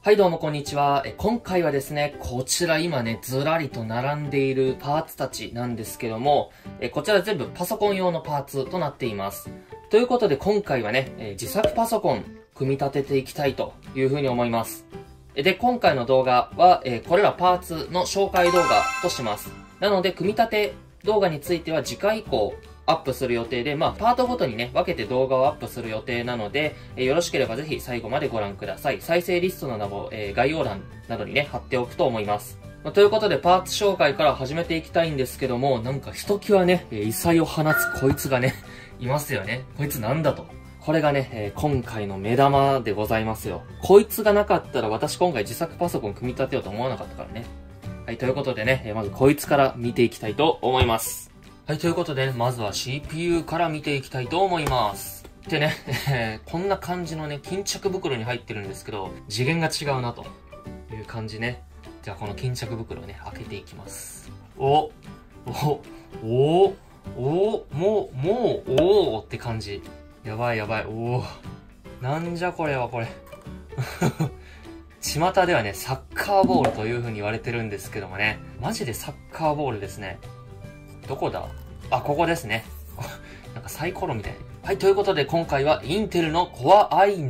はいどうもこんにちは。今回はですね、こちら今ね、ずらりと並んでいるパーツたちなんですけども、こちら全部パソコン用のパーツとなっています。ということで今回はね、自作パソコン組み立てていきたいというふうに思います。で、今回の動画は、これらパーツの紹介動画とします。なので、組み立て動画については次回以降、アップする予定で、パートごとにね、分けて動画をアップする予定なので、よろしければぜひ最後までご覧ください。再生リストの名を、概要欄などにね、貼っておくと思います。ということで、パーツ紹介から始めていきたいんですけども、なんかひときわね、異彩を放つこいつがね、いますよね。こいつなんだと。これがね、今回の目玉でございますよ。こいつがなかったら私今回自作パソコン組み立てようと思わなかったからね。はい、ということでね、まずこいつから見ていきたいと思います。はい、ということで、まずは CPU から見ていきたいと思います。でね、こんな感じのね、巾着袋に入ってるんですけど、次元が違うなという感じね。じゃあこの巾着袋をね、開けていきます。もうって感じ。やばい。なんじゃこれはこれ。巷ではね、サッカーボールという風に言われてるんですけどもね、マジでサッカーボールですね。どこだ？あ、ここですね。なんかサイコロみたい。はい、ということで今回はインテルの Core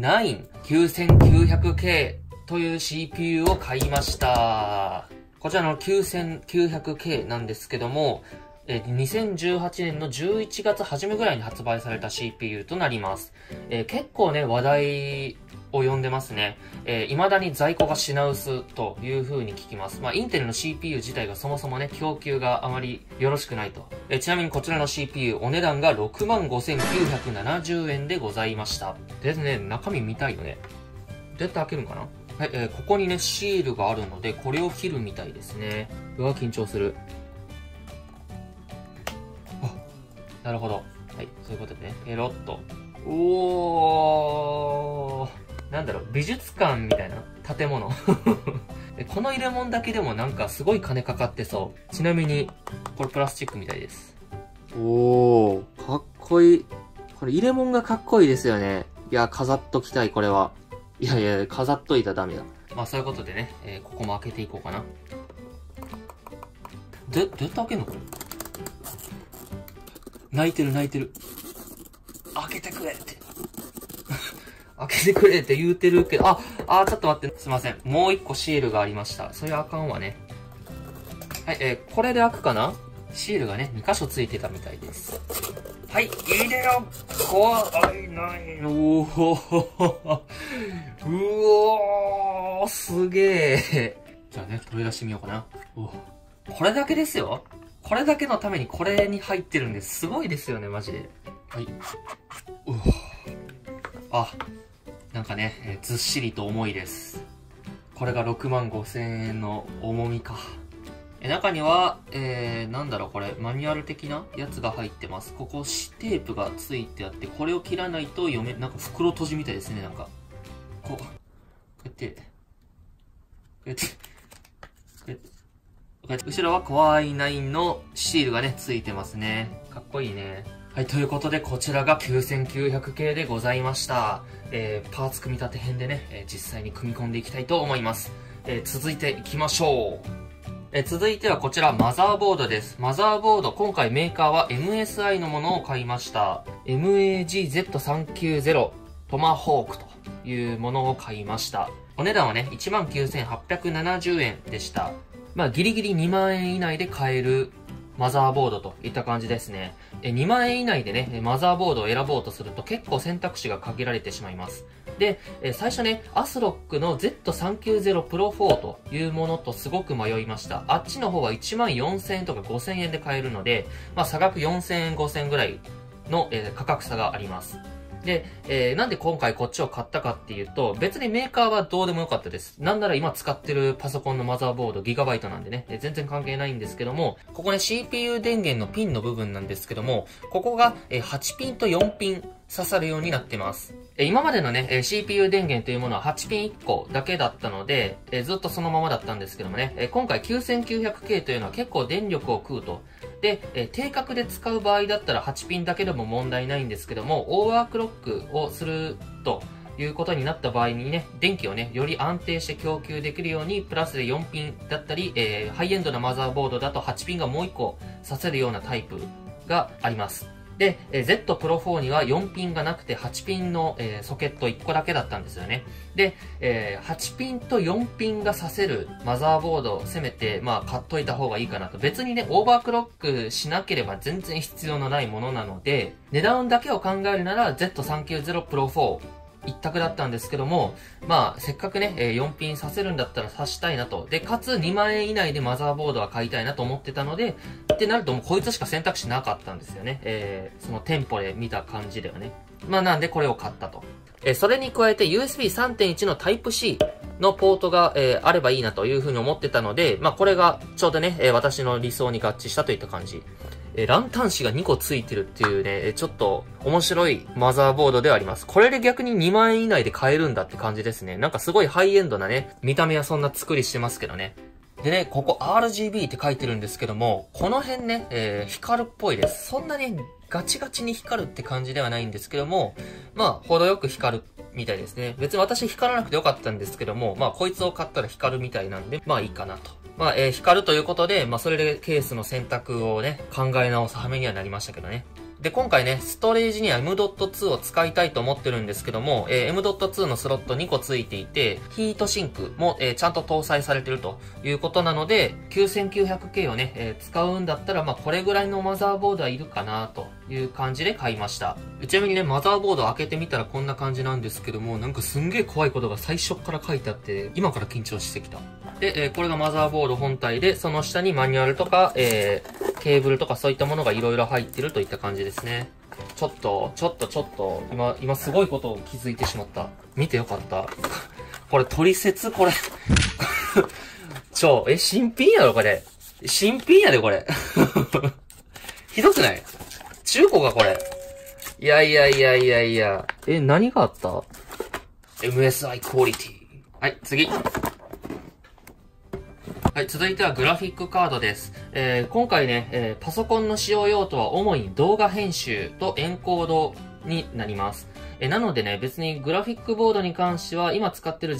i9-9900K という CPU を買いました。こちらの 9900K なんですけども、2018年の11月初めぐらいに発売された CPU となります。結構ね、話題を呼んでますね。未だに在庫が品薄という風に聞きます。インテルの CPU 自体がそもそもね、供給があまりよろしくないと。ちなみにこちらの CPU、お値段が 65,970 円でございました。でね、中身見たいよね。どうやって開けるんかな？はい、ここにね、シールがあるので、これを切るみたいですね。うわ、緊張する。なるほど。はい。そういうことでね、ペロッと。なんだろう、美術館みたいな建物。この入れ物だけでもなんかすごい金かかってそう。ちなみに、これプラスチックみたいです。かっこいい。これ入れ物がかっこいいですよね。いや、飾っときたい、これは。いや、飾っといたらダメだ。そういうことでね、ここも開けていこうかな。どうやって開けんのこれ。泣いてる。開けてくれって。開けてくれって言うてるけど、ちょっと待って、すいません。もう一個シールがありました。それあかんわね。はい、これで開くかな？シールがね、2箇所ついてたみたいです。はい、入れよ！怖いない。すげえ。じゃあね、取り出してみようかな。これだけですよ。これだけのためにこれに入ってるんです。すごいですよね、マジで。はい。なんかね、ずっしりと重いです。これが65,000円の重みか。中には、なんだろうこれ、マニュアル的なやつが入ってます。ここ、テープがついてあって、これを切らないとなんか袋閉じみたいですね、なんか。こうやって、後ろは Core i9 のシールがね、ついてますね。かっこいいね。はい、ということで、こちらが 9900 系でございました。パーツ組み立て編でね、実際に組み込んでいきたいと思います。続いていきましょう。続いてはこちら、マザーボードです。マザーボード、今回メーカーは MSI のものを買いました。MAGZ390 トマホークというものを買いました。お値段はね、19,870 円でした。ギリギリ2万円以内で買えるマザーボードといった感じですね。2万円以内でね、マザーボードを選ぼうとすると結構選択肢が限られてしまいます。で、最初ね、アスロックの Z390 Pro 4というものとすごく迷いました。あっちの方は14,000円とか5,000円で買えるので、差額4,000円、5,000円ぐらいの、価格差があります。で、なんで今回こっちを買ったかっていうと、別にメーカーはどうでもよかったです。なんなら今使ってるパソコンのマザーボードギガバイトなんでね、全然関係ないんですけども、ここね CPU 電源のピンの部分なんですけども、ここが8ピンと4ピン刺さるようになってます。今までのね、CPU 電源というものは8ピン1個だけだったので、ずっとそのままだったんですけどもね、今回 9900K というのは結構電力を食うと。で、定格で使う場合だったら8ピンだけでも問題ないんですけども、オーバークロックをすると、 いうことになった場合にね、電気をね、より安定して供給できるように、プラスで4ピンだったり、ハイエンドなマザーボードだと8ピンがもう1個挿せるようなタイプがあります。で、Z Pro 4には4ピンがなくて8ピンの、ソケット1個だけだったんですよね。で、8ピンと4ピンが挿せるマザーボードをせめて、まあ買っといた方がいいかなと。別にね、オーバークロックしなければ全然必要のないものなので、値段だけを考えるなら Z390 Pro 4一択だったんですけども、まあ、せっかくね、4ピンさせるんだったらさしたいなと。で、かつ2万円以内でマザーボードは買いたいなと思ってたので、ってなるともうこいつしか選択肢なかったんですよね。その店舗で見た感じではね。まあなんでこれを買ったと。それに加えて USB3.1 の Type-C のポートが、あればいいなというふうに思ってたので、まあこれがちょうどね、私の理想に合致したといった感じ。ランタン紙が2個ついてるっていうね、ちょっと面白いマザーボードではあります。これで逆に2万円以内で買えるんだって感じですね。なんかすごいハイエンドなね、見た目はそんな作りしてますけどね。でね、ここ RGB って書いてるんですけども、この辺ね、光るっぽいです。そんなにガチガチに光るって感じではないんですけども、まあ、程よく光るみたいですね。別に私光らなくてよかったんですけども、まあ、こいつを買ったら光るみたいなんで、まあいいかなと。まあ、光るということで、まあ、それでケースの選択をね、考え直す羽目にはなりましたけどね。で、今回ね、ストレージには M.2 を使いたいと思ってるんですけども、M.2 のスロット2個ついていて、ヒートシンクも、ちゃんと搭載されてるということなので、9900K をね、使うんだったら、まあ、これぐらいのマザーボードはいるかなという感じで買いました。ちなみにね、マザーボードを開けてみたらこんな感じなんですけども、なんかすんげえ怖いことが最初から書いてあって、今から緊張してきた。で、これがマザーボード本体で、その下にマニュアルとか、ケーブルとかそういったものがいろいろ入ってるといった感じですね。ちょっと、今すごいことを気づいてしまった。見てよかった。これ取説これ。新品やろこれ。新品やでこれ。ひどくない？中古かこれ。いや。何があった？ MSI クオリティ。はい、次。はい、続いてはグラフィックカードです。今回ね、パソコンの使用用途は主に動画編集とエンコードになります。なのでね、別にグラフィックボードに関しては、今使ってる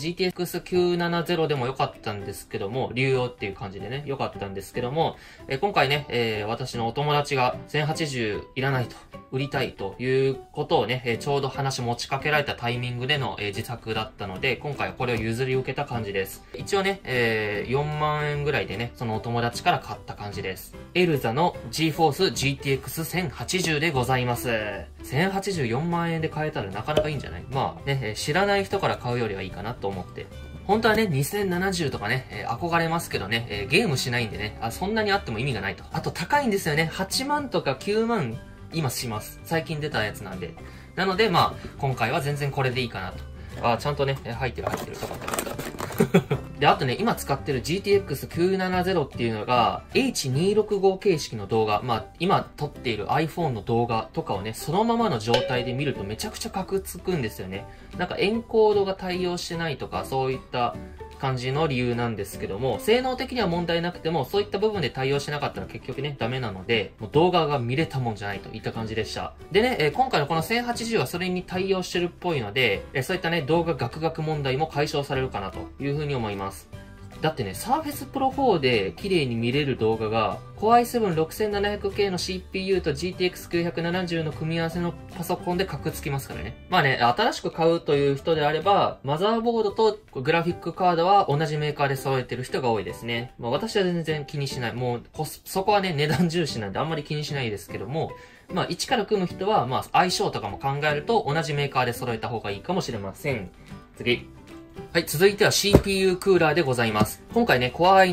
GTX970 でも良かったんですけども、流用っていう感じでね、良かったんですけども、今回ね、私のお友達が1080いらないと、売りたいということをね、ちょうど話持ちかけられたタイミングでの、自作だったので、今回はこれを譲り受けた感じです。一応ね、4万円ぐらいでね、そのお友達から買った感じです。エルザの GeForce GTX 1080でございます。1084万円で買えたらなかなかいいんじゃない？まあね、知らない人から買うよりはいいかなと思って。本当はね、2070とかね、憧れますけどね、ゲームしないんでね、そんなにあっても意味がないと。あと高いんですよね。8万とか9万今します。最近出たやつなんで。なのでまあ、今回は全然これでいいかなと。ちゃんとね、入ってる。よかったよかった。で、あとね、今使ってる GTX970 っていうのが、H265 形式の動画、まあ、今撮っている iPhone の動画とかをね、そのままの状態で見るとめちゃくちゃカクつくんですよね。なんかエンコードが対応してないとか、そういった感じの理由なんですけども、性能的には問題なくても、そういった部分で対応しなかったら結局ね、ダメなので、もう動画が見れたもんじゃないといった感じでした。でね、今回のこの1080はそれに対応してるっぽいので、そういったね、動画ガクガク問題も解消されるかなというふうに思います。だってね、Surface Pro 4で綺麗に見れる動画が、Core i7-6700K の CPU と GTX970 の組み合わせのパソコンでカクつきますからね。まあね、新しく買うという人であれば、マザーボードとグラフィックカードは同じメーカーで揃えてる人が多いですね。まあ私は全然気にしない。もう、そこはね、値段重視なんであんまり気にしないですけども、まあ一から組む人は、まあ相性とかも考えると同じメーカーで揃えた方がいいかもしれません。次。はい、続いては CPU クーラーでございます。今回ね、Core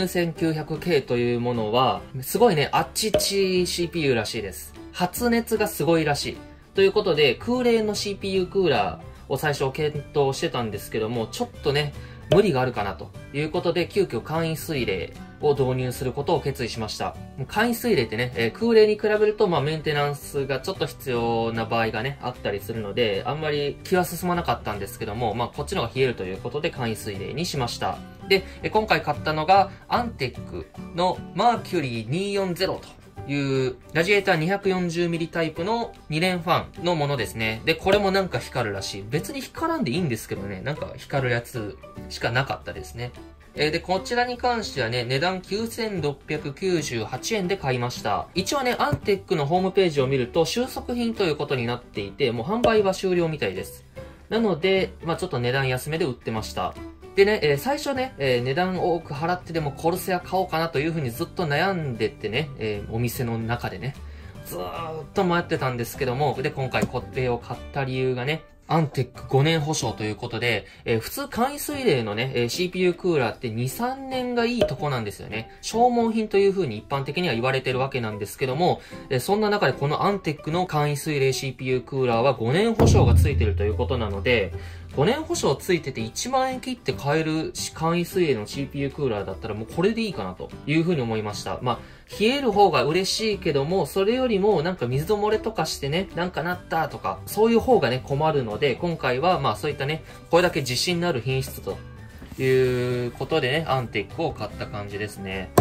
i9-9900K というものは、すごいね、あっちち CPU らしいです。発熱がすごいらしい。ということで、空冷の CPU クーラーを最初検討してたんですけども、ちょっとね、無理があるかなということで、急遽簡易水冷を導入することを決意しました。簡易水冷ってね、空冷に比べると、まあメンテナンスがちょっと必要な場合がね、あったりするので、あんまり気は進まなかったんですけども、まあこっちの方が冷えるということで簡易水冷にしました。で、今回買ったのが、アンテックのマーキュリー240というラジエーター 240mm タイプの2連ファンのものですね。で、これもなんか光るらしい。別に光らんでいいんですけどね、なんか光るやつしかなかったですね。で、こちらに関してはね、値段9698円で買いました。一応ね、アンテックのホームページを見ると、収束品ということになっていて、もう販売は終了みたいです。なので、まあちょっと値段安めで売ってました。でね、最初ね、値段多く払ってでもコルセア買おうかなというふうにずっと悩んでてね、お店の中でね、ずーっと迷ってたんですけども、で、今回これを買った理由がね、アンテック5年保証ということで、普通簡易水冷のね、CPU クーラーって2、3年がいいとこなんですよね。消耗品という風に一般的には言われてるわけなんですけども、そんな中でこのアンテックの簡易水冷 CPU クーラーは5年保証がついてるということなので、5年保証ついてて1万円切って買える簡易水冷の CPU クーラーだったらもうこれでいいかなという風に思いました。まあ、冷える方が嬉しいけども、それよりもなんか水漏れとかしてね、なんかなったとか、そういう方がね、困るので、今回はまあそういったね、これだけ自信のある品質ということでね、アンテックを買った感じですね。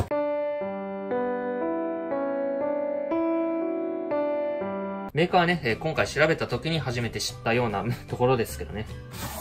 メーカーはね、今回調べた時に初めて知ったようなところですけどね。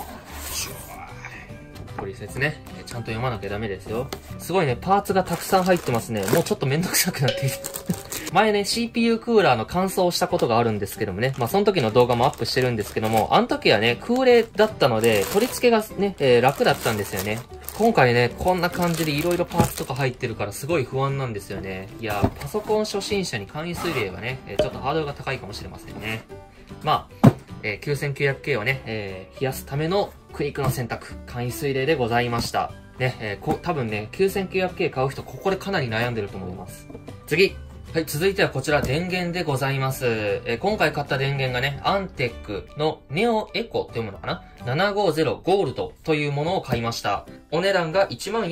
取説ね、ちゃんと読まなきゃダメですよ。すごいね、パーツがたくさん入ってますね。もうちょっとめんどくさくなっている。前ね、CPU クーラーの乾燥をしたことがあるんですけどもね。まあ、その時の動画もアップしてるんですけども、あの時はね、空冷だったので、取り付けがね、楽だったんですよね。今回ね、こんな感じで色々パーツとか入ってるからすごい不安なんですよね。いや、パソコン初心者に簡易水冷はね、ちょっとハードルが高いかもしれませんね。まあ、9900K をね、冷やすための苦肉の選択、簡易水冷でございました。ね、多分ね、9900K 買う人、ここでかなり悩んでると思います。次はい、続いてはこちら電源でございます。今回買った電源がね、アンテックのネオエコというものかな ?750 ゴールドというものを買いました。お値段が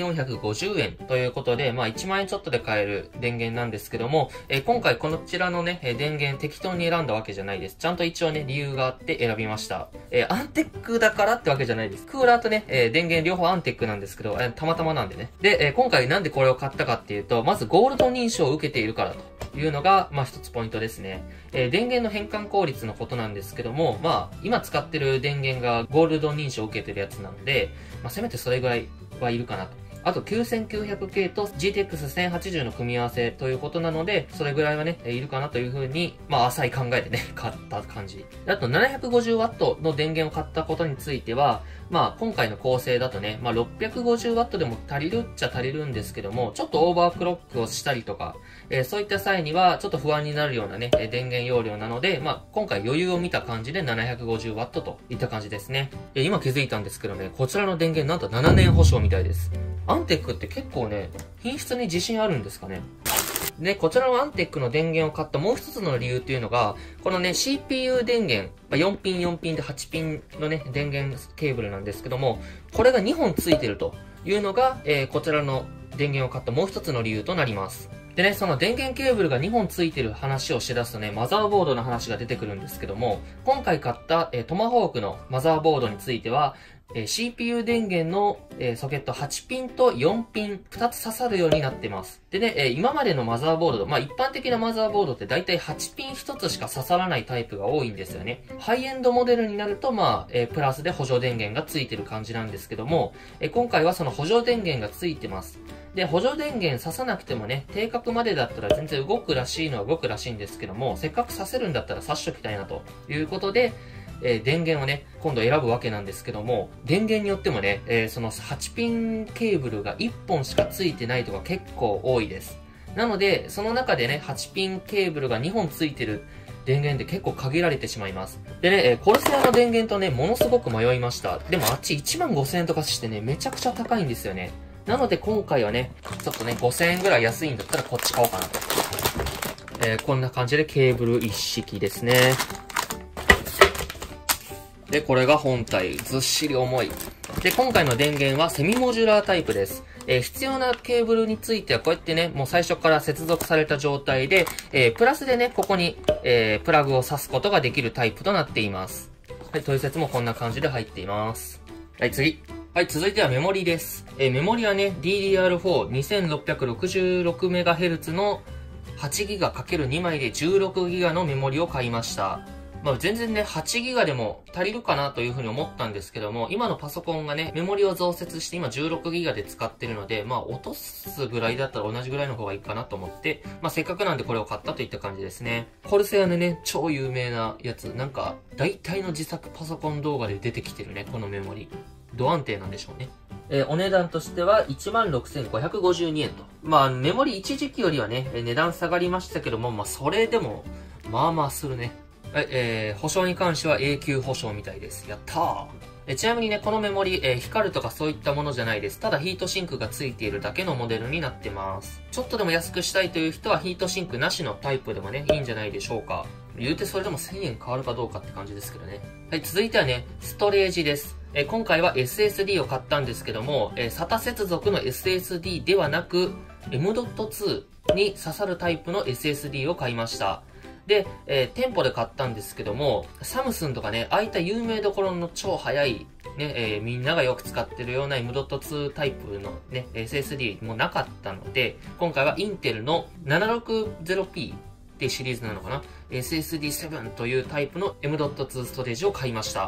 1450円ということで、まあ1万円ちょっとで買える電源なんですけども、今回こちらのね、電源適当に選んだわけじゃないです。ちゃんと一応ね、理由があって選びました。アンテックだからってわけじゃないです。クーラーとね、電源両方アンテックなんですけど、たまたまなんでね。で、今回なんでこれを買ったかっていうと、まずゴールド認証を受けているからというのが、まあ一つポイントですね。電源の変換効率のことなんですけども、まあ今使ってる電源がゴールド認証を受けてるやつなので、まあせめてそれぐらいはいるかなと。あと 9900K と GTX1080 の組み合わせということなので、それぐらいはね、いるかなというふうに、まあ浅い考えでね、買った感じ。あと 750W の電源を買ったことについては、まあ今回の構成だとね、まあ 650W でも足りるっちゃ足りるんですけども、ちょっとオーバークロックをしたりとか、そういった際にはちょっと不安になるようなね、電源容量なので、まあ今回余裕を見た感じで 750W といった感じですね。今気づいたんですけどね、こちらの電源なんと7年保証みたいです。アンテックって結構ね、品質に自信あるんですかね。で、こちらのアンテックの電源を買ったもう一つの理由っていうのが、このね、CPU 電源、4ピン4ピンで8ピンのね、電源ケーブルなんですけども、これが2本ついてるというのが、こちらの電源を買ったもう一つの理由となります。でね、その電源ケーブルが2本ついてる話をしだすとね、マザーボードの話が出てくるんですけども、今回買った、トマホークのマザーボードについては、CPU 電源の、ソケット8ピンと4ピン2つ刺さるようになってます。でね、今までのマザーボード、まあ一般的なマザーボードって大体8ピン1つしか刺さらないタイプが多いんですよね。ハイエンドモデルになると、まあ、プラスで補助電源がついてる感じなんですけども、今回はその補助電源がついてます。で、補助電源刺さなくてもね、定格までだったら全然動くらしいのは動くらしいんですけども、せっかく刺せるんだったら刺しときたいなということで、電源をね、今度選ぶわけなんですけども、電源によってもね、その8ピンケーブルが1本しかついてないとか結構多いです。なので、その中でね、8ピンケーブルが2本ついてる電源って結構限られてしまいます。でね、コルセアの電源とね、ものすごく迷いました。でもあっち15000円とかしてね、めちゃくちゃ高いんですよね。なので今回はね、ちょっとね、5000円ぐらい安いんだったらこっち買おうかなと。こんな感じでケーブル一式ですね。で、これが本体。ずっしり重い。で、今回の電源はセミモジュラータイプです。必要なケーブルについてはこうやってね、もう最初から接続された状態で、プラスでね、ここに、プラグを挿すことができるタイプとなっています。はい、取説もこんな感じで入っています。はい、次。はい、続いてはメモリです。メモリはね、DDR4 2666MHz の 8GB×2 枚で 16GB のメモリを買いました。まあ全然ね、8GB でも足りるかなというふうに思ったんですけども、今のパソコンがね、メモリを増設して今 16GB で使ってるので、まあ落とすぐらいだったら同じぐらいの方がいいかなと思って、まあせっかくなんでこれを買ったといった感じですね。コルセアのね、超有名なやつ、なんか、大体の自作パソコン動画で出てきてるね、このメモリ。ド安定なんでしょうね。お値段としては 16,552 円と。まあ、メモリ一時期よりはね、値段下がりましたけども、まあ、それでも、まあまあするね。はい、保証に関しては永久保証みたいです。やったー。ちなみにね、このメモリ、光るとかそういったものじゃないです。ただヒートシンクがついているだけのモデルになってます。ちょっとでも安くしたいという人はヒートシンクなしのタイプでもね、いいんじゃないでしょうか。言うてそれでも1000円変わるかどうかって感じですけどね。はい、続いてはね、ストレージです。今回は SSD を買ったんですけども、SATA 接続の SSD ではなく、M.2 に刺さるタイプの SSD を買いました。で、店舗で買ったんですけども、サムスンとかね、ああいった有名どころの超速い、ね、みんながよく使ってるような M.2 タイプのね、SSD もなかったので、今回はインテルの 760P っていうシリーズなのかな ?SSD7 というタイプの M.2 ストレージを買いました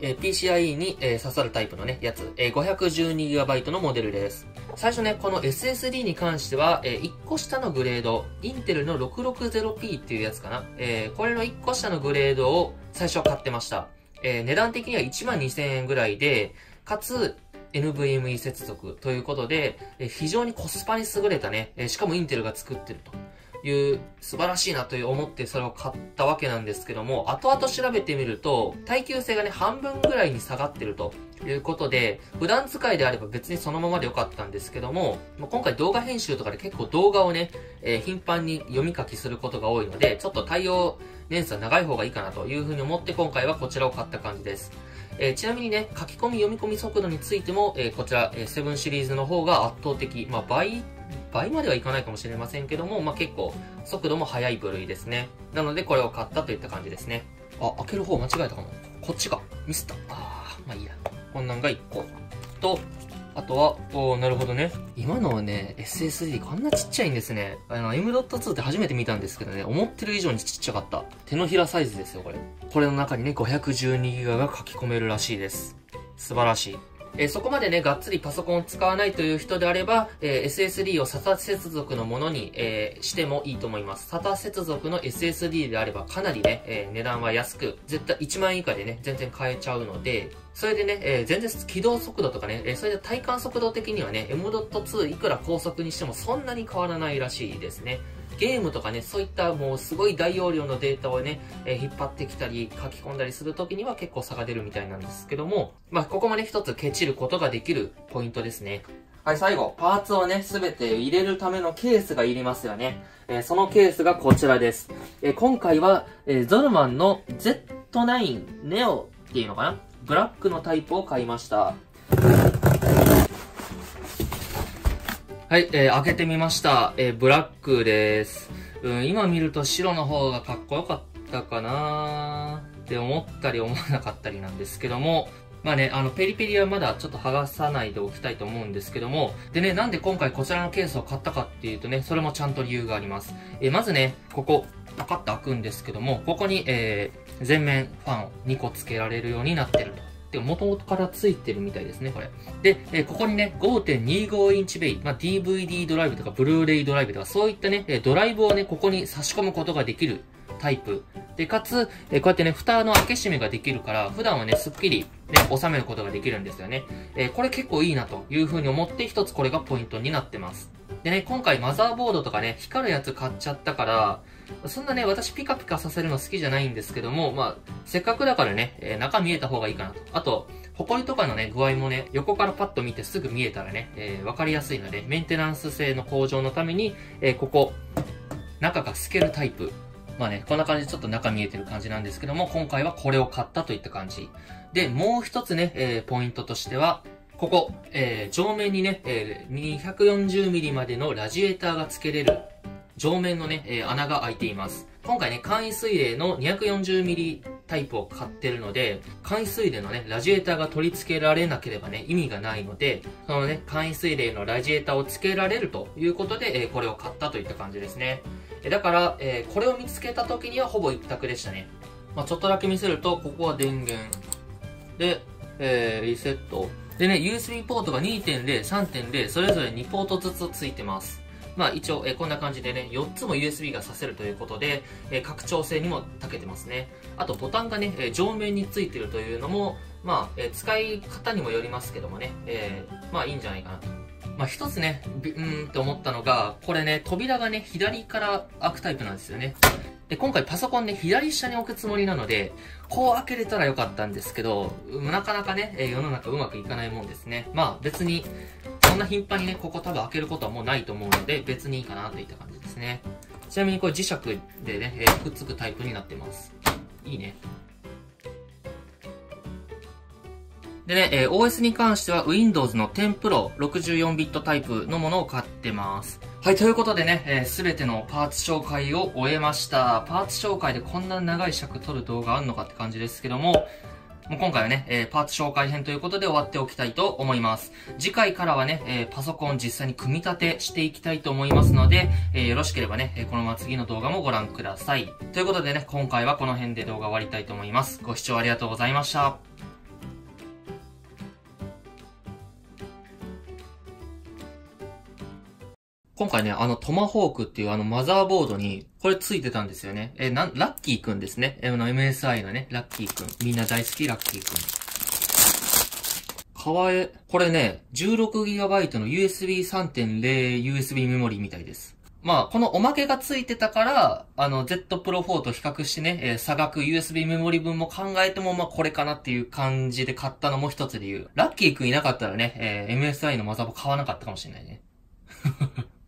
。PCIe に、刺さるタイプのね、やつ、512GB のモデルです。最初ね、この SSD に関しては、1個下のグレード、インテルの 660P っていうやつかな。これの1個下のグレードを最初買ってました。値段的には 12,000 円ぐらいで、かつ、NVMe 接続ということで、非常にコスパに優れたね、しかもインテルが作ってると。いう素晴らしいなと思ってそれを買ったわけなんですけども、後々調べてみると耐久性がね半分ぐらいに下がってるということで、普段使いであれば別にそのままでよかったんですけども、今回動画編集とかで結構動画をね、頻繁に読み書きすることが多いので、ちょっと対応年数は長い方がいいかなというふうに思って今回はこちらを買った感じです。ちなみにね、書き込み読み込み速度についても、こちら、7シリーズの方が圧倒的、まあ倍まではいかないかもしれませんけども、まあ結構速度も速い部類ですね。なのでこれを買ったといった感じですね。あ、開ける方間違えたかも。こっちか。ミスった。まあいいや。こんなんが1個。と、あとは、なるほどね。今のはね、SSD こんなちっちゃいんですね。M.2 って初めて見たんですけどね、思ってる以上にちっちゃかった。手のひらサイズですよ、これ。これの中にね、512GB が書き込めるらしいです。素晴らしい。そこまでね、がっつりパソコンを使わないという人であれば、SSD を SATA 接続のものに、してもいいと思います。SATA 接続の SSD であればかなりね、値段は安く、絶対1万円以下でね、全然買えちゃうので、それでね、全然起動速度とかね、それで体感速度的にはね、M.2 いくら高速にしてもそんなに変わらないらしいですね。ゲームとかね、そういったもうすごい大容量のデータをね、引っ張ってきたり書き込んだりするときには結構差が出るみたいなんですけども、まあここもね一つケチることができるポイントですね。はい、最後、パーツをね、すべて入れるためのケースがいりますよね。そのケースがこちらです。今回は、ゾルマンの Z9 ネオっていうのかな？ブラックのタイプを買いました。はい、開けてみました。ブラックです。今見ると白の方がかっこよかったかなーって思ったり思わなかったりなんですけども、まあね、ペリペリはまだちょっと剥がさないでおきたいと思うんですけども、でね、なんで今回こちらのケースを買ったかっていうとね、それもちゃんと理由があります。まずね、ここ、パカッと開くんですけども、ここに、全面ファンを2個付けられるようになってると。で、元々から付いてるみたいですね、これ。で、ここにね、5.25 インチベイ、まあ、DVD ドライブとか、ブルーレイドライブとか、そういったね、ドライブをね、ここに差し込むことができるタイプ。で、かつ、こうやってね、蓋の開け閉めができるから、普段はね、すっきり、ね、収めることができるんですよね。これ結構いいなという風に思って、一つこれがポイントになってます。でね、今回マザーボードとかね、光るやつ買っちゃったから、そんなね、私ピカピカさせるの好きじゃないんですけども、まあ、せっかくだからね、中見えた方がいいかなと。あと、ホコリとかのね、具合もね、横からパッと見てすぐ見えたらね、わかりやすいので、メンテナンス性の向上のために、ここ、中が透けるタイプ。まあね、こんな感じでちょっと中見えてる感じなんですけども、今回はこれを買ったといった感じ。で、もう一つね、ポイントとしては、ここ、上面にね、240mm までのラジエーターが付けれる上面のね、穴が開いています。今回ね、簡易水冷の 240mm タイプを買ってるので、簡易水冷のね、ラジエーターが取り付けられなければね、意味がないので、そのね、簡易水冷のラジエーターを付けられるということで、これを買ったといった感じですね。だから、これを見つけた時にはほぼ一択でしたね。まあ、ちょっとだけ見せると、ここは電源。で、リセット。でね、USB ポートが 2.0、3.0、それぞれ2ポートずつついてます。まあ一応、こんな感じでね、4つも USB が挿せるということで、拡張性にも長けてますね。あとボタンがね、上面についてるというのも、まあ、使い方にもよりますけどもね、まあいいんじゃないかなと。まあ一つね、って思ったのが、これね、扉がね、左から開くタイプなんですよね。で、今回パソコンね、左下に置くつもりなので、こう開けれたらよかったんですけど、なかなかね、世の中うまくいかないもんですね。まあ別に、そんな頻繁にね、ここ多分開けることはもうないと思うので、別にいいかなといった感じですね。ちなみにこれ磁石でね、くっつくタイプになってます。いいね。でね、OS に関しては Windows の10 Pro 64ビットタイプのものを買ってます。はい、ということでね、すべてのパーツ紹介を終えました。パーツ紹介でこんな長い尺撮る動画あんのかって感じですけども、今回はね、パーツ紹介編ということで終わっておきたいと思います。次回からはね、パソコン実際に組み立てしていきたいと思いますので、よろしければね、このまま次の動画もご覧ください。ということでね、今回はこの辺で動画終わりたいと思います。ご視聴ありがとうございました。今回ね、トマホークっていうマザーボードに、これついてたんですよね。ラッキーくんですね。MSI のね、ラッキーくん。みんな大好きラッキーくん。かわいい。これね、16GB の USB 3.0 USB メモリーみたいです。まあ、このおまけがついてたから、Z Pro 4と比較してね、差額 USB メモリ分も考えても、まあ、これかなっていう感じで買ったのも一つ理由。ラッキーくんいなかったらね、MSI のマザーボード買わなかったかもしれないね。